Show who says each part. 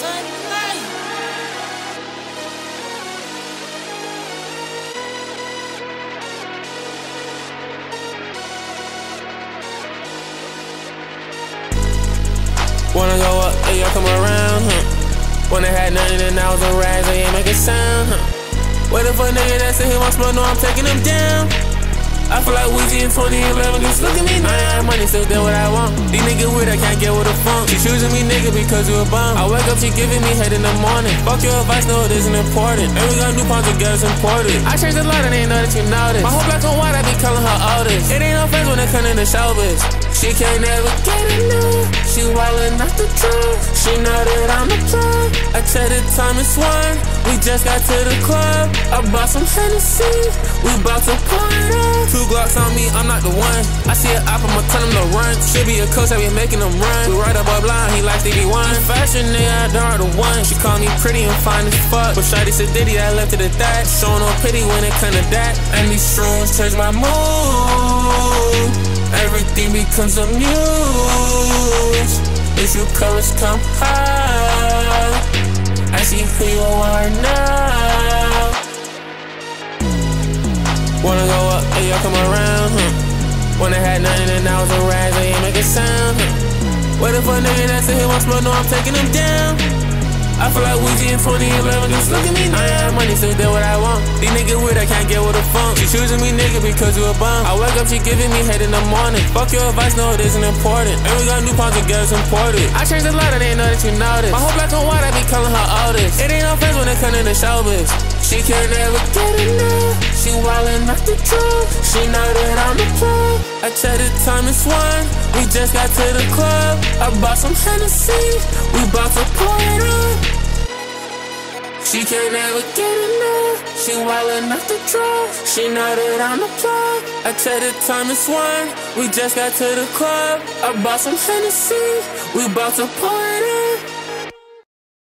Speaker 1: ASONITE.
Speaker 2: Wanna go up, hey, y'all come around, When I had nothing and I was a rise, they ain't make a sound, Wait for a nigga that said he wants smoke, no, I'm taking him down. I feel like Weezy in 2011, just look at me now. I ain't money, still did what I want. These niggas weird, I can't get with a funk. She choosing me, nigga, because you a bum. I wake up, she giving me head in the morning. Fuck your advice, no, it isn't important. And we got new ponds together, it's important. I changed a lot, and ain't know that you noticed. My whole black and white, I be calling her oldest. It ain't no friends when it come in the showbiz. She can't never get enough. She wildin' off the truth. She know that I'm a plug. I tell the time it's 1. We just got to the club. I bought some Hennessy. We bout to pour it up. 2 Glocks on me, I'm not the one. I see an op, I'ma tell him to run. Should be a coach, I be making them run. We right up a blind, he like Stevie Wonder. Fashion nigga, I darn the one. She call me pretty and fine as fuck. But shawty said Diddy, I left it at that. Showing no pity when it come to that. And these shrooms change my mood. Everything becomes a muse. If you colors come high, I see who you are now. Wanna go up, hey, y'all come around, When I had nothing and I was a rise, they ain't make a sound, Wait for a nigga that said he wants smoke, no, I'm taking him down. I feel like Weezy in 2011, just look at me now. I ain't money, still did what I want. These niggas weird, I can't get with a funk. She choosing me, nigga, because you a bum. I wake up, she giving me head in the morning. Fuck your advice, no, it isn't important. And we got new ponds together, it's important. I changed a lot, I didn't know that you noticed. My whole black and white, I be calling her oldest. It ain't no friends when it come in the showbiz. She can't never get enough. She wildin' off the truth. She know that I'm a plug. I tell the time it's 1. We just got to the club. I bought some Hennessy. We bout to pour it up. She can't never get enough. She wildin' off the drugs. She know that I'm a plug. I tell the time it's 1. We just got to the club. I bought some Hennessy. We bout to pour it up.